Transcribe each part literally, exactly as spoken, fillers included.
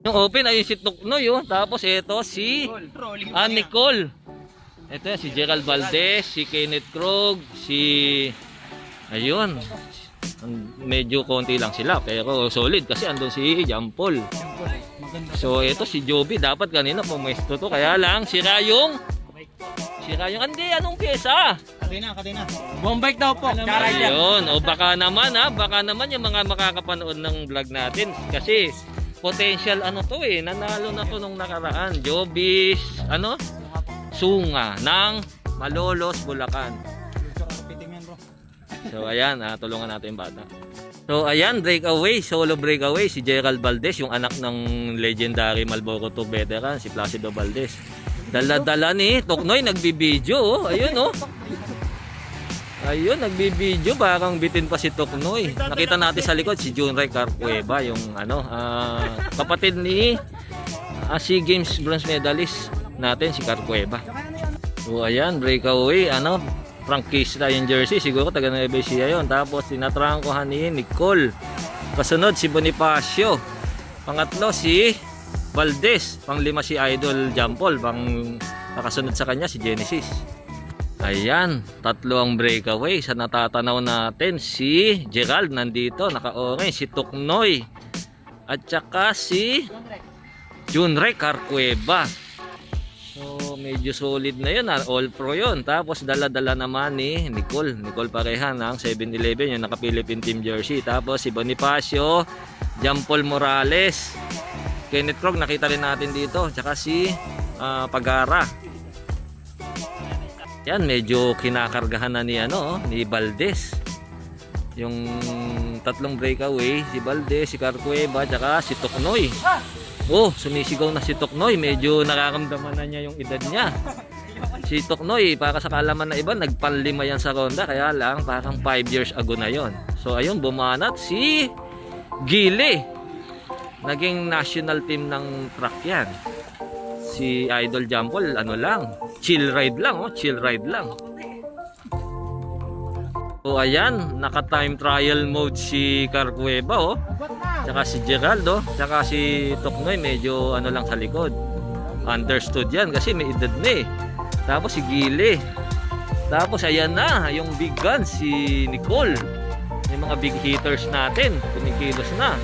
Yung open ayun si Tuknoy oh. Tapos ito si ah, Nicole. Ito yan si Gerald Valdez, si Kenneth Krog, si ayun. Medyo konti lang sila pero solid kasi andun si Jampol. So ito si Joby dapat kanina pumesto to kaya lang si Rayong. Si Rayong hindi anong pyesa? Kadena, kadena. Bombike daw po. Ayun, o baka naman ha, baka naman yung mga makakapanood ng vlog natin kasi potential ano to eh, nanalo na to nung nakaraan. Jobis, ano? Sunga ng Malolos, Bulacan. So ayan, ah, tulungan natin yung bata. So ayan, breakaway, solo breakaway si Gerald Valdez, yung anak ng legendary Marlboro two veteran, si Placido Valdez. Dala-dala ni Tuknoy, nagbibideo oh. Ayun oh. Ayun, nagbibideo, parang bitin pa si Tuknoy. Nakita natin sa likod si Junray Carcueva, yung ano, uh, kapatid ni uh, SEA Games bronze medalist natin si Carcueva. So ayan, breakaway, ano, prangkista yung jersey, siguro taga Nueva Ecija yun. Tapos tinatrangkohan ni Nicole. Kasunod si Bonifacio. Pangatlo si Valdez. Panglima si Idol Jampol. Pang nakasunod sa kanya si Genesis. Ayan, tatlo ang breakaway. Sa natatanaw natin si Gerald nandito, naka-orange, si Tuknoy at saka si Junray Carcueva. So medyo solid na yun, all pro yun. Tapos dala-dala naman ni Nicole Nicole pareha ng seven eleven yung naka Philippine team jersey. Tapos si Bonifacio, Jampol Morales, Kenneth Krog nakita rin natin dito, tsaka si uh, Pagara. Yan, medyo kinakargahan na ni ano, ni Valdez. Yung tatlong breakaway, si Valdez, si Carcueva, tsaka si Tuknoy. Oh, sumisigaw na si Tuknoy. Medyo nakaramdaman na niya yung edad niya. Si Tuknoy, para sa kalaman na iba, nagpanlima yan sa ronda. Kaya lang, parang five years ago na yon. So, ayun, bumanat si Gile. Naging national team ng track yan. Si Idol Jampol, ano lang, chill ride lang, oh, chill ride lang. So, ayan, naka-time trial mode si Carcueva, oh. Tsaka si Geraldo, tsaka si Tuknoy medyo ano lang sa likod. Understood yan kasi may edad na eh. Tapos si Gile. Tapos ayan na, yung big gun si Nicole. Yung mga big hitters natin, kumikilos na.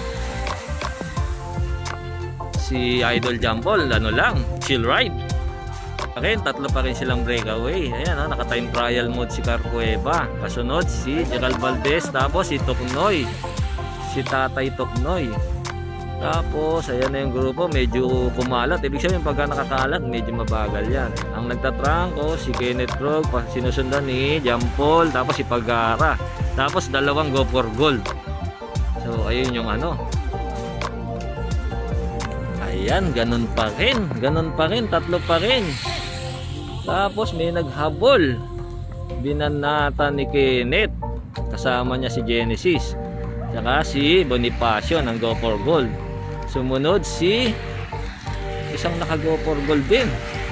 Si Idol Jampol, ano lang, chill ride. Okay, tatlo pa rin silang breakaway. Ayan, oh, naka-time trial mode si Carcueva. Kasunod si Gerald Valdez, tapos si Tuknoy. Si Tatay Tuknoy. Tapos ayan na yung grupo, medyo kumalat. Ibig sabihin pagka nakakalat medyo mabagal yan. Ang nagtatrangko si Kenneth Krog, sinusundan ni Jampol, tapos si Pagara, tapos dalawang go for gold. So ayun yung ano, ayan, ganun pa rin, ganun pa rin, tatlo pa rin. Tapos may naghabol, binanata ni Kenneth, kasama niya si Genesis, saka si Bonifacio ng go for gold. Sumunod si isang naka go for gold din.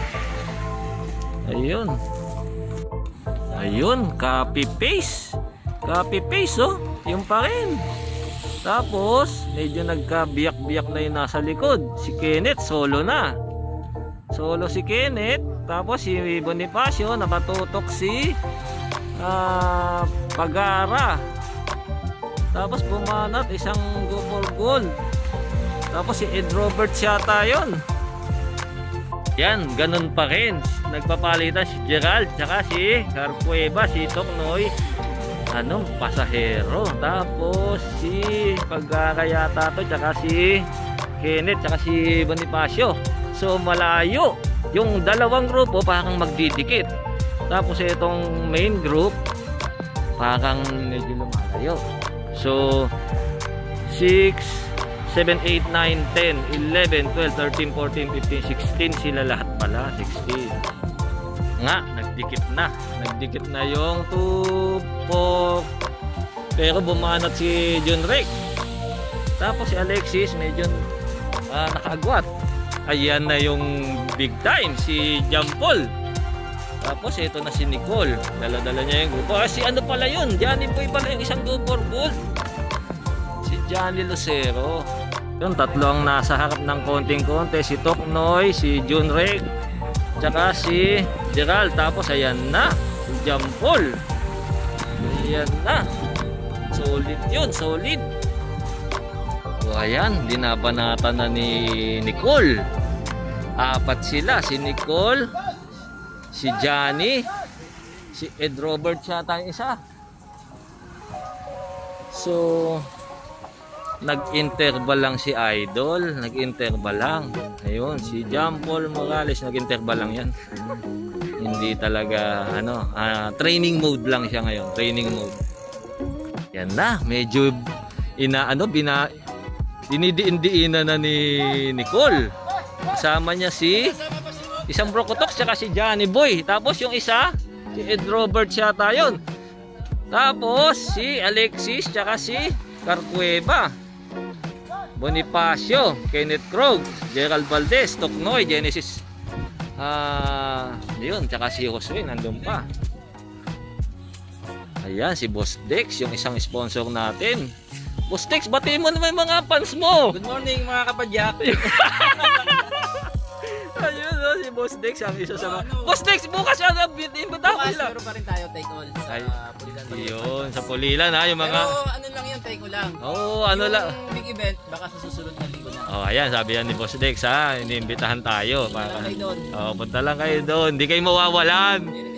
Ayun, ayun, copy paste, copy paste, oh, yung pa rin. Tapos medyo nagkabiyak-biyak na yung nasa likod. Si Kenneth solo na, solo si Kenneth. Tapos si Bonifacio, nakatutok si uh, Pagara. Tapos bumanat isang go for gold. Tapos si Ed Roberts yata yun. Yan, ganun pa rin. Nagpapalitan si Gerald, tsaka si Carcueva, si Tuknoy, ano, pasahero. Tapos si Pagara yata to, tsaka si Kenneth, tsaka si Bonifacio. So malayo yung dalawang grupo, parang magdidikit. Tapos itong main group parang medyo lumalayo. So six, seven, eight, nine, ten, eleven, twelve, thirteen, fourteen, fifteen, sixteen sila lahat pala. Sixteen nga, nagdikit na, nagdikit na yung two, four, pero bumanat si John Rick. Tapos si Alexis medyo uh, nakaagwat. Ayan na yung big time, si Jampol. Tapos ito na si Nicole, dala-dala niya yung grupo. Ah, si ano pala yun, Johnny Boy pala yung isang go for gold, si Johnny Lucero. So Yung tatlo ang nasa harap ng konting-konti. Si Toknoy, si Junrek, tsaka si Gerald. Tapos ayan na, si Jampol. Ayan na. Solid yun, solid. So ayan, dinabanatan na ni Nicole. Apat sila, si Nicole, si Johnny, si Ed Robert yata yung isa. So nag-interval lang si Idol, nag-interval lang. Ayun, si Jampol Morales nag-interval lang yan. Hindi talaga ano, uh, training mode lang siya ngayon, training mode. Yan na, medyo ina ano bina dinidiin-diinan na ni Nicole. Kasama niya si isang Brocotox tsaka si Johnny Boy. Tapos yung isa, si Ed Robert yata yun. Tapos si Alexis tsaka si Carcueva, Bonifacio, Kenneth Krog, Gerald Valdez, Toknoy, Genesis, ah, uh, yun, tsaka si Josue nandun pa. Ayan, si Boss Dex, yung isang sponsor natin. Boss Dex, batiin mo naman yung mga fans mo. Good morning mga kapadyak. Ayun, no, si Boss Dex, ang isa sa mga... Boss Dex, bukas yan, imbitahan Bukas, nila. meron pa rin tayo take all sa Ay, Pulilan. yun, sa Pulilan ha, yung mga... Pero ano lang yun, take all lang. Oo, oh, ano lang. Yung big event, baka sa susunod na linggo na. Oh, ayan, sabi yan ni Boss Dex ha, iniimbitahan tayo. Punta lang kayo doon. Oh, punta lang kayo doon, hindi kayo mawawalan.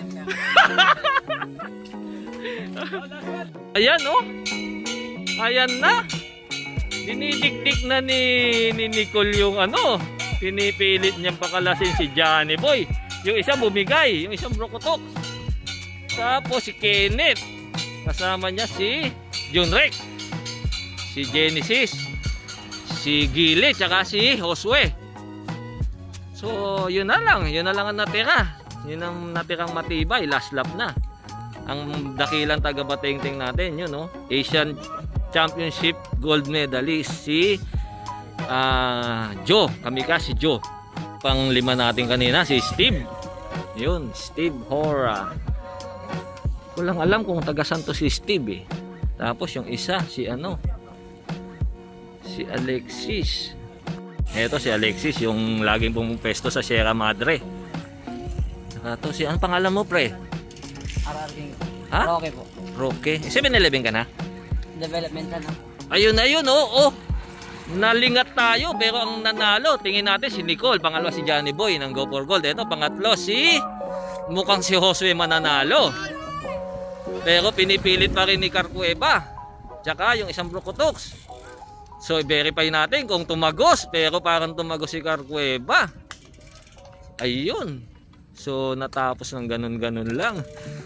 Ayan oh. Ayan na. Dinidikdik na ni, ni Nicole yung ano. Pinipilit niyang pakalasin si Johnny Boy. Yung isang bumigay, yung isang Brocotox. Tapos si Kenneth. Kasama niya si Junrek, si Genesis, si Gile, tsaka si Josue. So yun na lang, yun na lang ang natira. Yun ang natirang matibay, last lap na. Ang dakilang taga-batingting natin, yun no, Asian Championship gold medalist si uh, Joe, Kamikaze Joe. Pang lima natin kanina si Steve. Yun, Steve Hora. Walang alam kung taga saan to si Steve eh. Tapos yung isa si ano, si Alexis. Ito si Alexis, yung laging pumupesto sa Sierra Madre. Saka to si, anong pangalan mo pre? R R King. Ha? Roque po. Roque. seven eleven ka na? Developmental na. Ayun, ayun, oh, oh. Nalingat tayo, pero ang nanalo, tingin natin si Nicole. Pangalawa si Johnny Boy ng Go for Gold. Ito, pangatlo si, mukhang si Josue mananalo. Pero pinipilit pa rin ni Carcueva. Tsaka yung isang Brocotox. So, i-verify natin kung tumagos. Pero parang tumagos si Carcueva. Ayun. So, natapos ng ganun-ganun lang.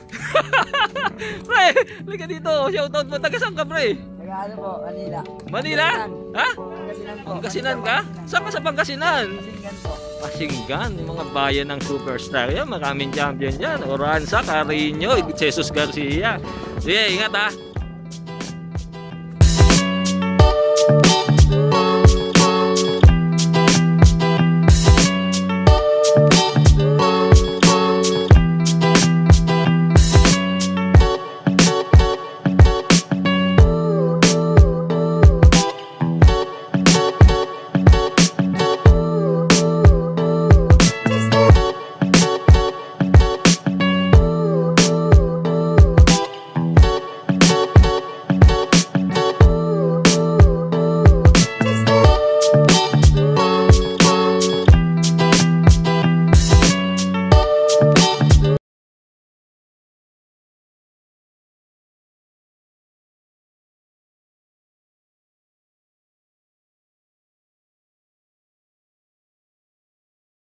Pre, liga dito. Shoutout mo. Taga saan ka, pre? Taga ano po, Manila. Manila? Ha? Pangasinan po. Pangasinan ka? Saan ka sa Pangasinan? Pasinggan po. Pasinggan, yung mga bayan ng superstar yan. Maraming champion yan. Oranza, Carino, Jesus Garcia. Sige, ingat ha.